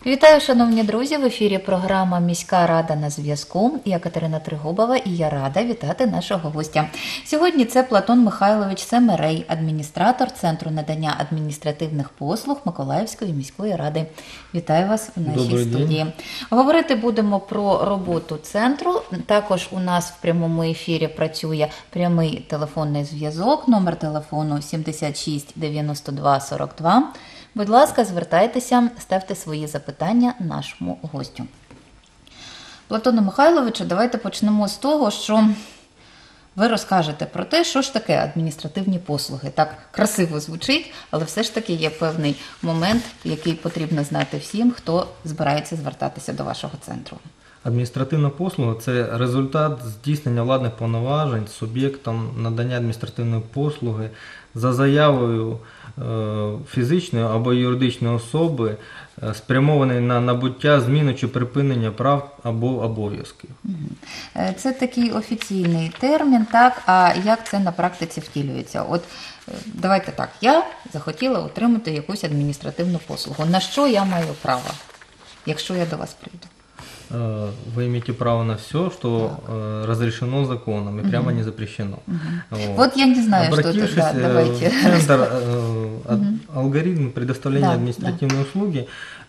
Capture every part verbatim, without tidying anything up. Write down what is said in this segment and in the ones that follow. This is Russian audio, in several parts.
Вітаю, шановні друзі! В ефірі програма «Міська рада на зв'язку». Я Катерина Тригубова і я рада вітати нашого гостя. Сьогодні це Платон Михайлович Семерей, адміністратор Центру надання адміністративних послуг Миколаївської міської ради. Вітаю вас в нашій Добрий студії. день. Говорити будемо про роботу центру. Також у нас в прямому ефірі працює прямий телефонний зв'язок, номер телефону сімдесят шість дев'яносто два сорок два. Будь ласка, звертайтеся, ставте свої запитання нашому гостю. Платоне Михайловичу, давайте почнемо з того, що ви розкажете про те, що ж таке адміністративні послуги. Так красиво звучить, але все ж таки є певний момент, який потрібно знати всім, хто збирається звертатися до вашого центру. Адміністративна послуга – це результат здійснення владних повноважень суб'єктом надання адміністративної послуги за заявою фізичної або юридичної особи, спрямований на набуття, зміну чи припинення прав або обов'язків. Це такий офіційний термін, так? А як це на практиці втілюється? От давайте так, я захотіла отримати якусь адміністративну послугу. На що я маю право, якщо я до вас прийду? Вы имеете право на все, что так. разрешено законом и угу. прямо не запрещено. Угу. Вот. вот я не знаю, Обратившись что это. Да, давайте. в центр, угу. алгоритм предоставления да, административной да. услуги,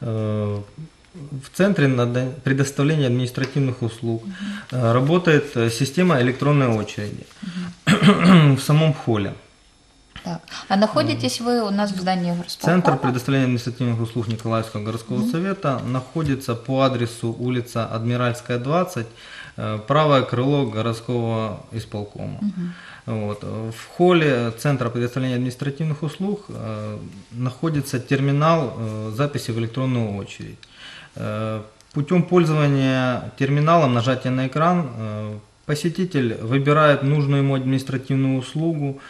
в центре предоставления административных услуг угу. работает система электронной очереди угу. в самом холле. Так. А находитесь вы у нас в здании горосполкома? Центр предоставления административных услуг Николаевского городского mm-hmm. совета находится по адресу улица Адмиральская, двадцать, правое крыло городского исполкома. Mm-hmm. Вот. В холле Центра предоставления административных услуг э, находится терминал э, записи в электронную очередь. Э, путем пользования терминалом, нажатия на экран, э, посетитель выбирает нужную ему административную услугу.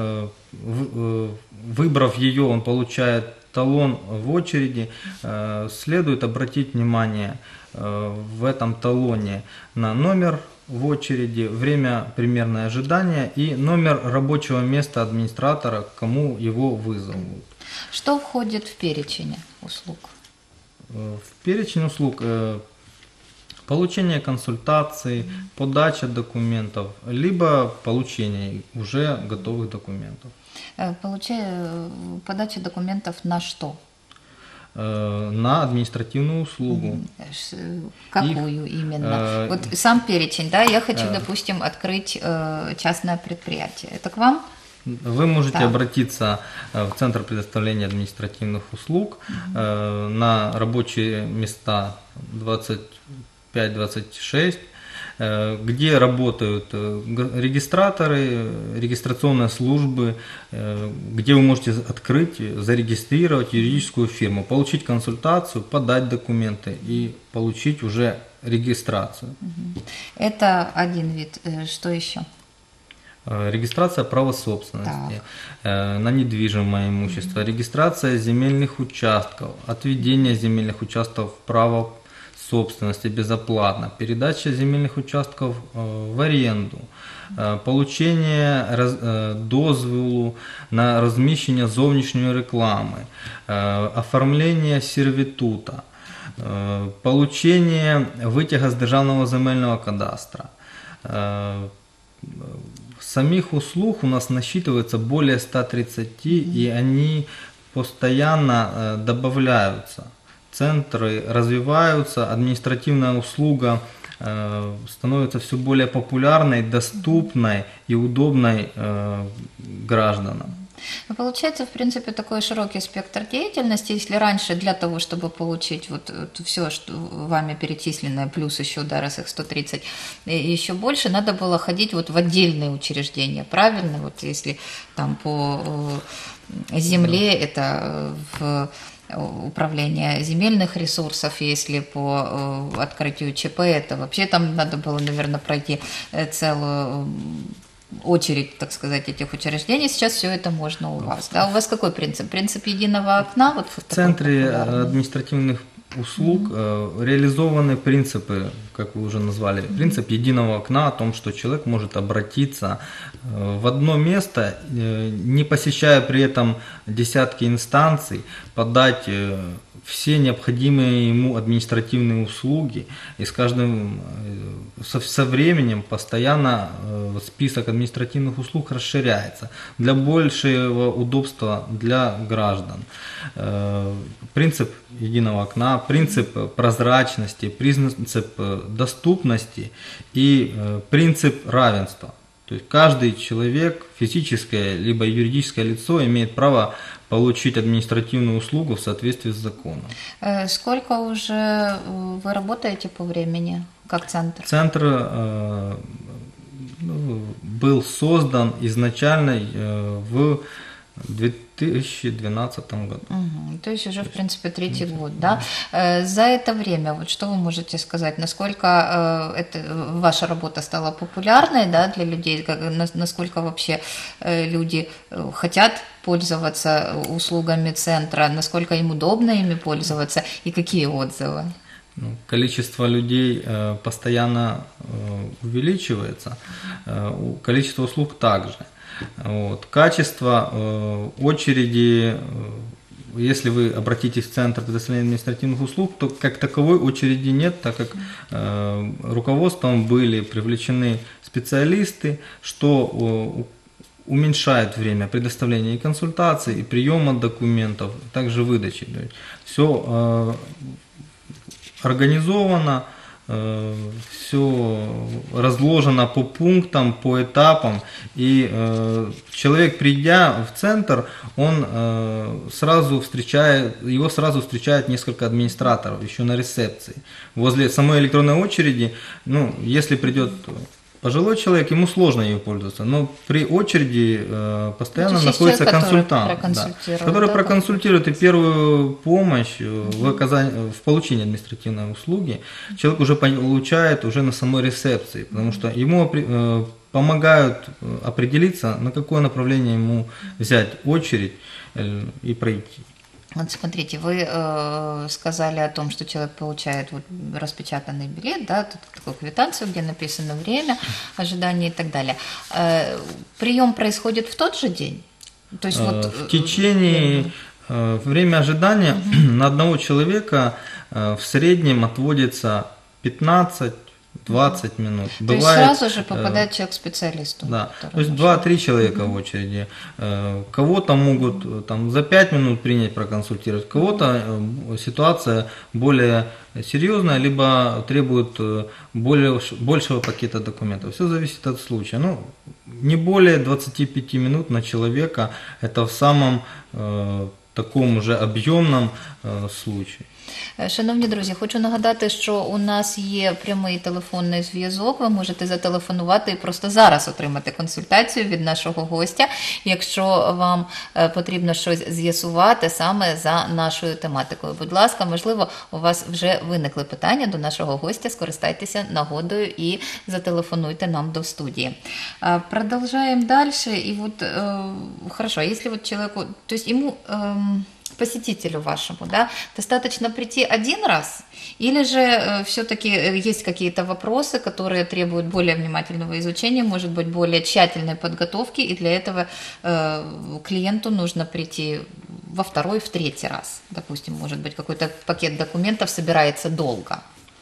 Выбрав ее, он получает талон в очереди. Следует обратить внимание в этом талоне на номер в очереди, время примерное ожидания и номер рабочего места администратора, к кому его вызовут. Что входит в перечень услуг? В перечень услуг получение консультаций, подача документов, либо получение уже готовых документов. Получая подача документов на что? На административную услугу. Какую Их, именно? Э, вот сам перечень, да, я хочу, э, допустим, открыть э, частное предприятие. Это к вам? Вы можете так. обратиться в Центр предоставления административных услуг угу. э, на рабочие места двадцать пять двадцать шесть, где работают регистраторы, регистрационные службы, где вы можете открыть, зарегистрировать юридическую фирму, получить консультацию, подать документы и получить уже регистрацию. Это один вид. Что еще? Регистрация права собственности так. на недвижимое имущество, угу. регистрация земельных участков, отведение земельных участков в право собственности безоплатно, передача земельных участков в аренду, получение дозволу на розміщення зовнішньої реклами, оформление сервитута, получение витяга з Державного земельного кадастра. Самих услуг у нас насчитывается более ста тридцати, и они постоянно добавляются. Центры развиваются, административная услуга э, становится все более популярной, доступной и удобной э, гражданам. Получается, в принципе, такой широкий спектр деятельности. Если раньше для того, чтобы получить вот, вот все, что вами перечисленное, плюс еще, да, раз их сто тридцать, и еще больше, надо было ходить вот в отдельные учреждения, правильно? Вот если там по земле, это в управление земельных ресурсов, если по открытию ЧП, это вообще там надо было, наверное, пройти целую очередь, так сказать, этих учреждений. Сейчас все это можно у вас. Да? У вас какой принцип? Принцип единого окна? Вот в Центре административных услуг mm-hmm. реализованы принципы, как вы уже назвали, принцип единого окна, о том, что человек может обратиться в одно место, не посещая при этом десятки инстанций, подать все необходимые ему административные услуги, и с каждым, со, со временем постоянно список административных услуг расширяется для большего удобства для граждан. Принцип единого окна, принцип прозрачности, принцип доступности и принцип равенства. То есть каждый человек, физическое либо юридическое лицо, имеет право получить административную услугу в соответствии с законом. Сколько уже вы работаете по времени как центр? Центр э, был создан изначально э, в две тысячи двенадцатом году. Угу. То есть уже, в принципе, третий год, да? За это время, вот что вы можете сказать, насколько это, ваша работа стала популярной, да, для людей, насколько вообще люди хотят пользоваться услугами центра, насколько им удобно ими пользоваться и какие отзывы? Ну, количество людей э, постоянно э, увеличивается, э, количество услуг также. Вот. Качество э, очереди, э, если вы обратитесь в Центр предоставления административных услуг, то как таковой очереди нет, так как э, руководством были привлечены специалисты, что э, уменьшает время предоставления и консультаций, и приема документов, также выдачи. Все э, организовано, все разложено по пунктам, по этапам, и э, человек, придя в центр, он э, сразу встречает, его сразу встречает несколько администраторов еще на ресепции. Возле самой электронной очереди, ну, если придет пожилой человек, ему сложно ее пользоваться, но при очереди э, постоянно Значит, находится человек, консультант, который, да, который да, проконсультирует и первую помощь в, оказании, в получении административной услуги. Человек уже получает уже на самой ресепции, потому что ему э, помогают определиться, на какое направление ему взять очередь э, и пройти. Вот смотрите, вы э, сказали о том, что человек получает вот распечатанный билет, да, тут такую квитанцию, где написано время, ожидание и так далее. Э, прием происходит в тот же день? То есть, вот, в течение э, время ожидания угу. на одного человека э, в среднем отводится пятнадцать-двадцать минут. То Бывает, есть сразу же попадает человек к специалисту. Да, то есть два-три человека угу. в очереди. Кого-то могут там, за пять минут принять, проконсультировать, кого-то ситуация более серьезная, либо требует более, большего пакета документов. Все зависит от случая. Ну, не более двадцати пяти минут на человека, это в самом э, такому же об'ємному э, случае. Шановні друзі, хочу нагадати, що у нас є прямий телефонний зв'язок, ви можете зателефонувати і просто зараз отримати консультацію від нашого гостя, якщо вам потрібно щось з'ясувати саме за нашою тематикою. Будь ласка, можливо, у вас вже виникли питання до нашого гостя, скористайтеся нагодою і зателефонуйте нам до студії. Продовжаємо далі, і вот, хорошо, если вот человеку, то есть ему... посетителю вашему, да, достаточно прийти один раз, или же э, все-таки есть какие-то вопросы, которые требуют более внимательного изучения, может быть, более тщательной подготовки, и для этого э, клиенту нужно прийти во второй, в третий раз, допустим, может быть, какой-то пакет документов собирается долго.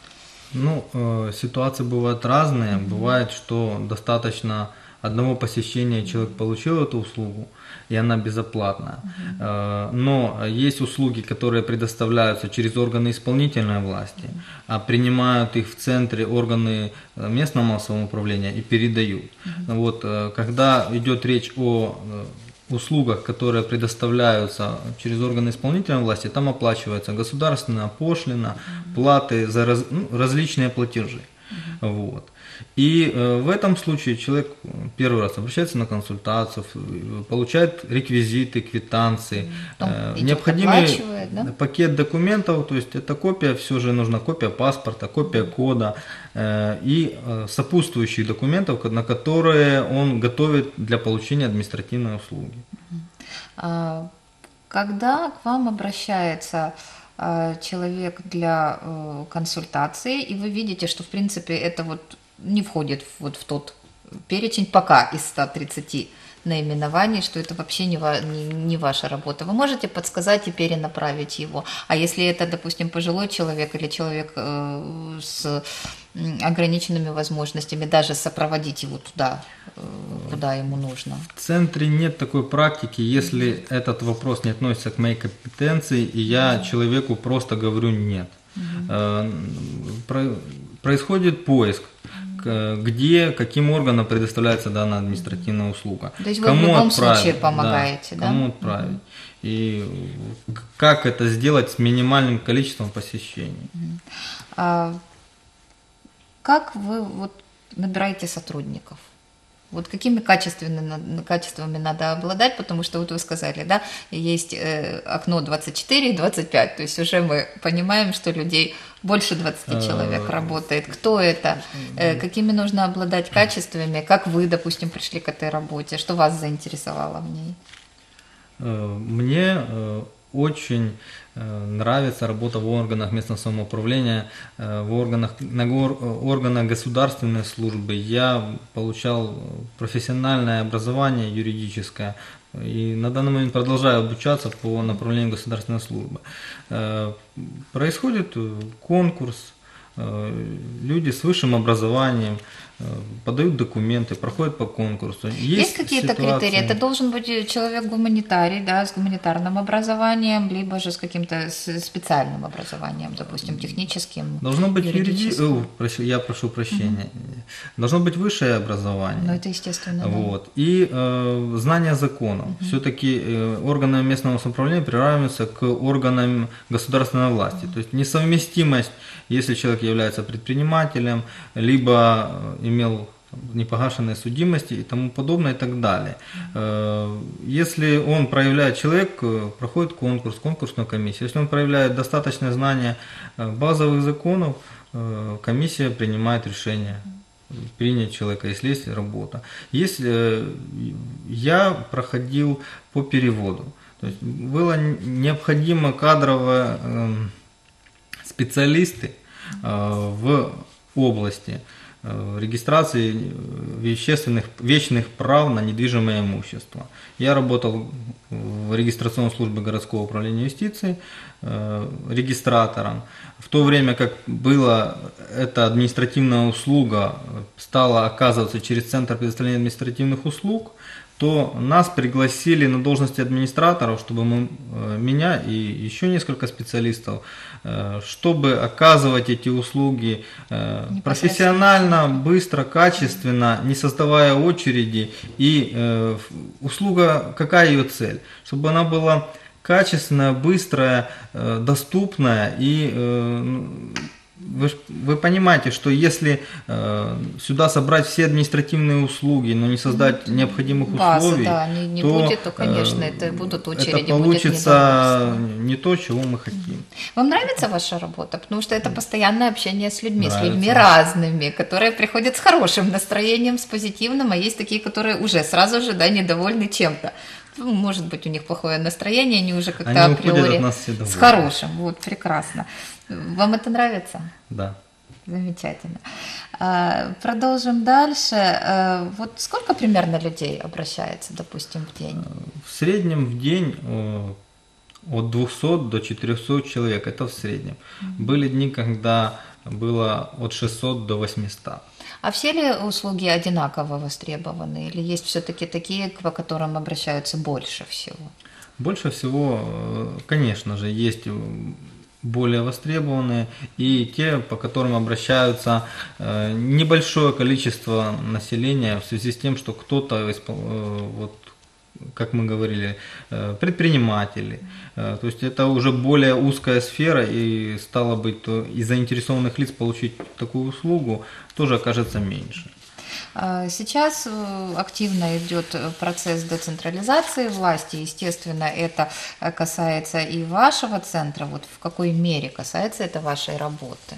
Ну, э, ситуации бывают разные, mm-hmm. бывает, что достаточно одного посещения человек получил эту услугу, и она безоплатная. Uh-huh. Но есть услуги, которые предоставляются через органы исполнительной власти, uh-huh. а принимают их в центре органы местного массового управления и передают. Uh-huh. Вот, когда идет речь о услугах, которые предоставляются через органы исполнительной власти, там оплачивается государственная пошлина, uh-huh. платы за раз, ну, различные платежи. Uh-huh. Вот. И э, в этом случае человек первый раз обращается на консультацию, получает реквизиты, квитанции, э, необходимый да? пакет документов, то есть это копия, все же нужна копия паспорта, копия кода э, и э, сопутствующих документов, на которые он готовит для получения административной услуги. А когда к вам обращается человек для э, консультации, и вы видите, что в принципе это вот не входит вот в тот перечень пока из ста тридцати наименований, что это вообще не, ва- не, не ваша работа. Вы можете подсказать и перенаправить его. А если это, допустим, пожилой человек или человек э, с м, ограниченными возможностями, даже сопроводить его туда, э, куда ему нужно. В центре нет такой практики, если этот вопрос не относится к моей компетенции, и я человеку просто говорю нет. Э, про- Происходит поиск, к- где, каким органам предоставляется данная административная услуга. То есть вы в любом случае помогаете, да? Кому отправить. И к- как это сделать с минимальным количеством посещений. А как вы вот набираете сотрудников? Вот какими качественными, качествами надо обладать, потому что вот вы сказали, да, есть э, окно двадцать четыре и двадцать пять, то есть уже мы понимаем, что людей больше двадцати человек работает. Кто это? Э, какими нужно обладать качествами? Как вы, допустим, пришли к этой работе? Что вас заинтересовало в ней? Э, Мне э, очень э, нравится работа в органах местного самоуправления, э, в органах, на гор- органах государственной службы. Я получал профессиональное образование юридическое и на данный момент продолжаю обучаться по направлению государственной службы. Э, Происходит э, конкурс, э, люди с высшим образованием э, подают документы, проходят по конкурсу. Есть, какие-то ситуации- критерии? Это должен быть человек гуманитарий, да, с гуманитарным образованием, либо же с каким-то с- специальным образованием, допустим, техническим. Должно быть юридическим. юридическое, я прошу прощения, должно быть высшее образование. Ну, это естественно. Да. Вот. И э, знание законов. Все-таки э, органы местного самоуправления приравниваются к органам государственной власти. То есть несовместимость, если человек является предпринимателем, либо э, имел там, непогашенные судимости и тому подобное и так далее. Э, Если он проявляет, человек э, проходит конкурс, конкурсную комиссию, если он проявляет достаточное знание э, базовых законов, э, комиссия принимает решение принять человека, если есть работа. Если э, я проходил по переводу, то есть было необходимо кадровые э, специалисты э, в области э, регистрации вещественных, вечных прав на недвижимое имущество. Я работал в регистрационной службе городского управления юстиции э, регистратором. В то время как была эта административная услуга, стала оказываться через Центр предоставления административных услуг, то нас пригласили на должности администраторов, чтобы мы, э, меня и еще несколько специалистов, э, чтобы оказывать эти услуги э, профессионально, быстро, качественно, не создавая очереди. И э, услуга, какая ее цель? Чтобы она была качественная, быстрая, э, доступная и э, Вы, ж- вы понимаете, что если э, сюда собрать все административные услуги, но не создать необходимых База, условий, да, не, не то, будет, то, конечно, э, это будут очереди, это получится будет недовольство. не то, чего мы хотим. Вам нравится ваша работа? Потому что это постоянное общение с людьми, Нравится. с людьми разными, которые приходят с хорошим настроением, с позитивным, а есть такие, которые уже сразу же, да, недовольны чем-то. Ну, может быть, у них плохое настроение, они уже как-то Они априори уходят от нас все с довольны. хорошим. Вот, прекрасно. Вам это нравится? Да. Замечательно. А, Продолжим дальше. А, Вот сколько примерно людей обращается, допустим, в день? В среднем в день э, от двухсот до четырехсот человек, это в среднем. Были дни, когда было от шестисот до восьмисот. А все ли услуги одинаково востребованы? Или есть все-таки такие, по которым обращаются больше всего? Больше всего, э, конечно же, есть э, более востребованные и те, по которым обращаются э, небольшое количество населения в связи с тем, что кто-то, испол- э, вот, как мы говорили, э, предприниматели. Э, То есть это уже более узкая сфера, и стало быть, то и заинтересованных лиц получить такую услугу тоже окажется меньше. А, Сейчас э, активно идет процесс децентрализации власти. Естественно, это э, касается и вашего центра. Вот в какой мере касается это вашей работы?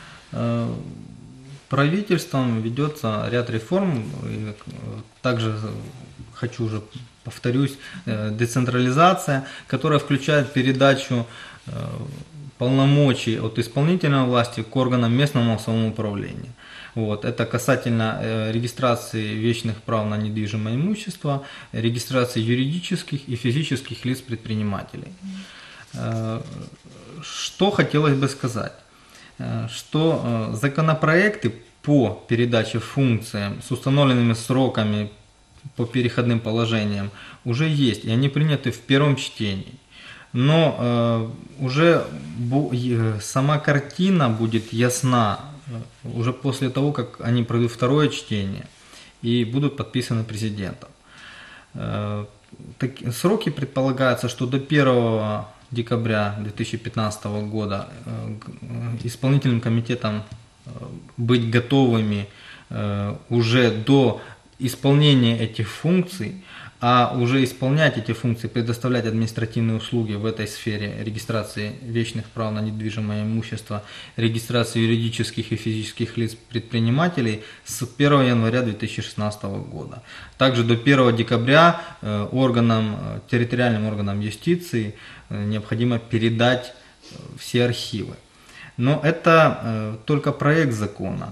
Э, Правительством ведется ряд реформ. И, э, также хочу уже повторюсь, э, децентрализация, которая включает передачу э, полномочий от исполнительной власти к органам местного самоуправления. Вот. Это касательно э, регистрации вечных прав на недвижимое имущество, регистрации юридических и физических лиц предпринимателей. Э, что хотелось бы сказать? Э, что э, законопроекты по передаче функциям с установленными сроками по переходным положениям уже есть, и они приняты в первом чтении. Но э, уже бу- э, сама картина будет ясна э, уже после того, как они пройдут второе чтение и будут подписаны президентом. Э, так, сроки предполагаются, что до первого декабря две тысячи пятнадцатого года э, исполнительным комитетом э, быть готовыми э, уже до исполнения этих функций, а уже исполнять эти функции, предоставлять административные услуги в этой сфере регистрации вечных прав на недвижимое имущество, регистрации юридических и физических лиц предпринимателей с первого января две тысячи шестнадцатого года. Также до первого декабря органам, территориальным органам юстиции необходимо передать все архивы. Но это только проект закона.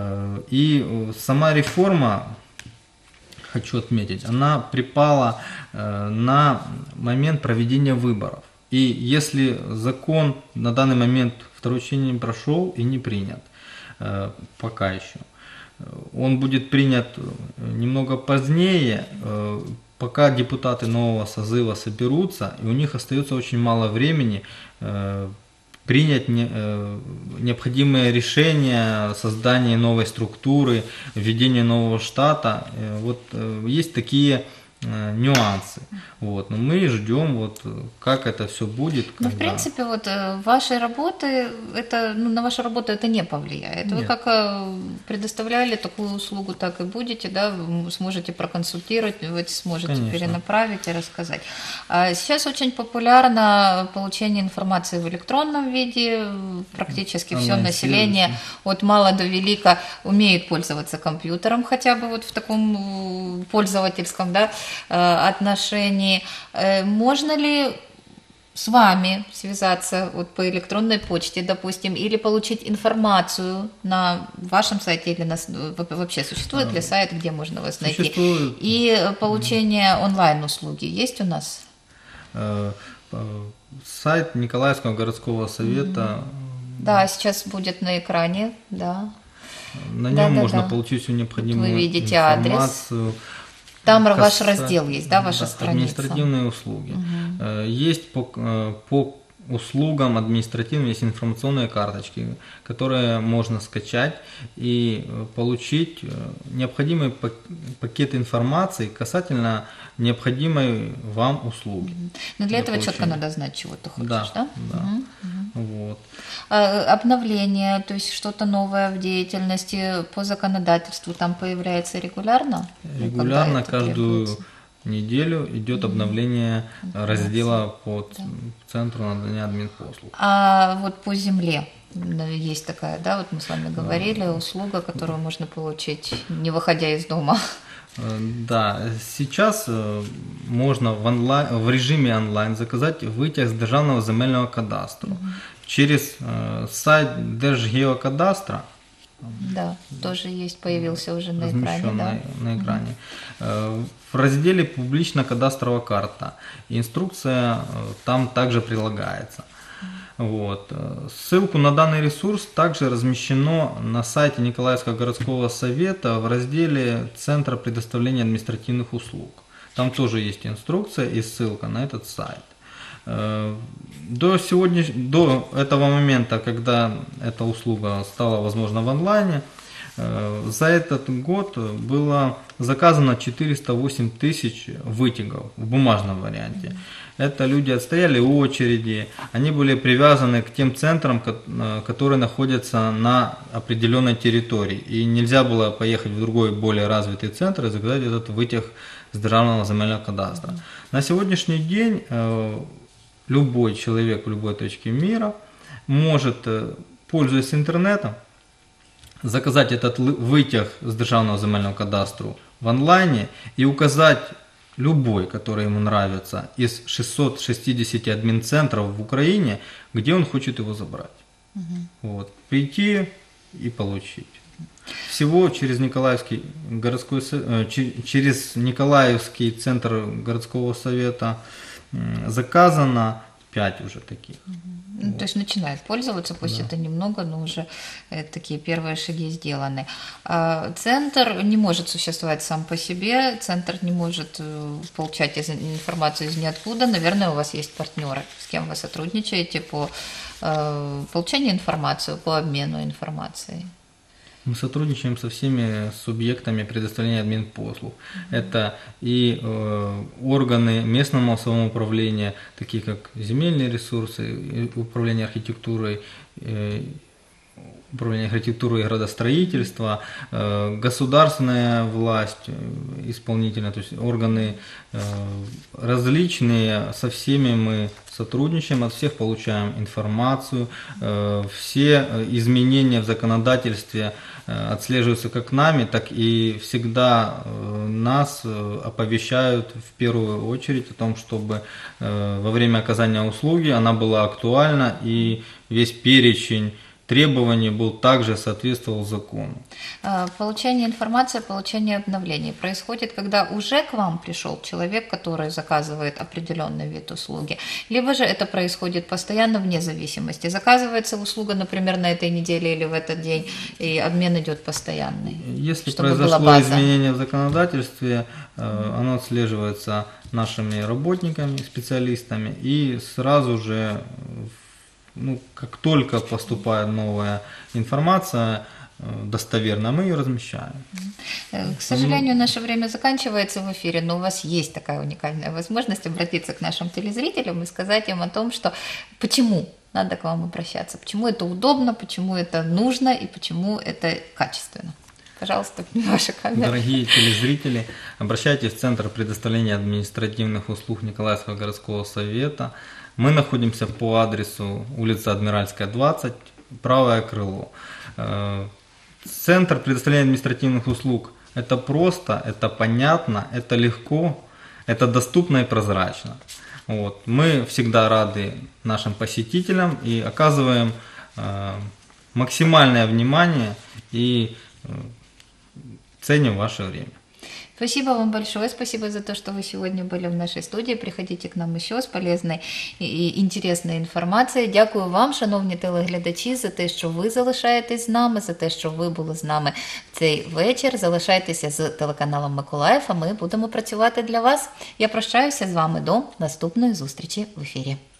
И сама реформа, хочу отметить, она припала э, на момент проведения выборов. И если закон на данный момент второе чтение не прошел и не принят, э, пока еще, он будет принят немного позднее, э, пока депутаты нового созыва соберутся, и у них остается очень мало времени э, принять не, э, необходимые решения, создание новой структуры, введение нового штата. Э, вот э, есть такие э, нюансы. Вот. Но мы ждем, вот, как это все будет. Ну, в принципе, вот вашей работы, это, ну, на вашу работу это не повлияет. Нет. Вы как предоставляли такую услугу, так и будете, да, вы сможете проконсультировать, вы сможете Конечно. перенаправить и рассказать. А сейчас очень популярно получение информации в электронном виде, практически все население от мала до велика умеет пользоваться компьютером, хотя бы вот в таком пользовательском, да, отношении. Можно ли с вами связаться вот по электронной почте, допустим, или получить информацию на вашем сайте, или на, вообще существует ли сайт, где можно вас найти? Существует. И получение онлайн-услуги есть у нас? Сайт Николаевского городского совета. Да, сейчас будет на экране, да. На нем да, можно да, да. получить всю необходимую Вы видите информацию. Адрес. Там Кас... ваш раздел есть, да, ваша да, страница? Административные услуги. Угу. Есть по, по услугам административным, есть информационные карточки, которые можно скачать и получить необходимый пакет информации касательно необходимой вам услуги. Но для, для этого получения. Четко надо знать, чего ты хочешь, да? Да, да. Угу. Вот. Обновление, то есть что-то новое в деятельности по законодательству там появляется регулярно? Регулярно, каждую требуется? неделю идет обновление mm-hmm. раздела по да. центру надания админпослуг. А вот по земле есть такая, да, вот мы с вами говорили, mm-hmm. услуга, которую можно получить, не выходя из дома. Да, сейчас можно в, онлайн, в режиме онлайн заказать витяг з Державного земельного кадастру угу. через э, сайт Держгеокадастра. Да, тоже есть, появился уже на экране. Да? На экране. Угу. В разделе «Публично-кадастровая карта» инструкция там также прилагается. Вот. Ссылку на данный ресурс также размещено на сайте Николаевского городского совета в разделе «Центра предоставления административных услуг». Там тоже есть инструкция и ссылка на этот сайт. До, сегодня, до этого момента, когда эта услуга стала возможна в онлайне, за этот год было заказано четыреста восемь тысяч вытягов в бумажном варианте. Это люди отстояли очереди, они были привязаны к тем центрам, которые находятся на определенной территории. И нельзя было поехать в другой, более развитый центр и заказать этот вытяг с Державного земельного кадастра. На сегодняшний день любой человек в любой точке мира может, пользуясь интернетом, заказать этот вытяг с Державного земельного кадастру в онлайне и указать любой, который ему нравится, из шестисот шестидесяти админ-центров в Украине, где он хочет его забрать. Угу. Вот. Прийти и получить. Всего через Николаевский городской, через Николаевский центр городского совета заказано пять уже таких. Ну, вот. То есть начинают пользоваться, пусть да. это немного, но уже э, такие первые шаги сделаны. А центр не может существовать сам по себе, центр не может э, получать из, информацию из ниоткуда. Наверное, у вас есть партнеры, с кем вы сотрудничаете по э, получению информации, по обмену информацией. Мы сотрудничаем со всеми субъектами предоставления админпослуг. Mm-hmm. Это и э, органы местного самоуправления, такие как земельные ресурсы, управление архитектурой, э, управление архитектурой и градостроительства, э, государственная власть, исполнительная, то есть органы э, различные, со всеми мы сотрудничаем, от всех получаем информацию, э, все изменения в законодательстве отслеживаются как нами, так и всегда нас оповещают в первую очередь о том, чтобы во время оказания услуги она была актуальна и весь перечень требований был также соответствовал закону. Получение информации, получение обновлений происходит, когда уже к вам пришел человек, который заказывает определенный вид услуги, либо же это происходит постоянно вне зависимости. Заказывается услуга, например, на этой неделе или в этот день, и обмен идет постоянный. Если произошло изменение в законодательстве, оно отслеживается нашими работниками, специалистами, и сразу же Ну, как только поступает новая информация достоверная, мы ее размещаем. К сожалению, наше время заканчивается в эфире, но у вас есть такая уникальная возможность обратиться к нашим телезрителям и сказать им о том, что почему надо к вам обращаться, почему это удобно, почему это нужно и почему это качественно. Пожалуйста, ваша камера. Дорогие телезрители, обращайтесь в Центр предоставления административных услуг Николаевского городского совета. Мы находимся по адресу улица Адмиральская, двадцать, правое крыло. Центр предоставления административных услуг – это просто, это понятно, это легко, это доступно и прозрачно. Вот. Мы всегда рады нашим посетителям и оказываем максимальное внимание и ценим ваше время. Спасибо вам большое, спасибо за то, что вы сегодня были в нашей студії. Приходите к нам еще с полезной і інтересною інформацією. Дякую вам, шановні телеглядачі, за те, що ви залишаєтесь з нами, за те, що ви були з нами в цей вечір. Залишайтеся з телеканалом Миколаїв, а ми будемо працювати для вас. Я прощаюся з вами до наступної зустрічі в ефірі.